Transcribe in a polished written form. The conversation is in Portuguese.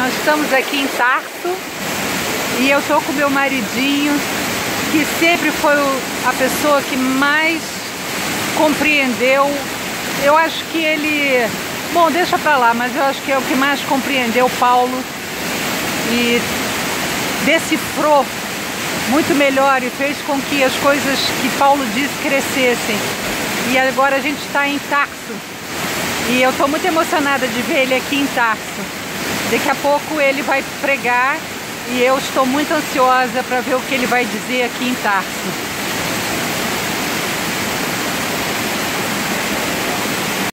Nós estamos aqui em Tarso e eu tô com meu maridinho, que sempre foi a pessoa que mais compreendeu. Eu acho que ele... Bom, deixa pra lá, mas eu acho que é o que mais compreendeu Paulo e decifrou muito melhor e fez com que as coisas que Paulo disse crescessem. E agora a gente está em Tarso e eu estou muito emocionada de ver ele aqui em Tarso. Daqui a pouco ele vai pregar e eu estou muito ansiosa para ver o que ele vai dizer aqui em Tarso.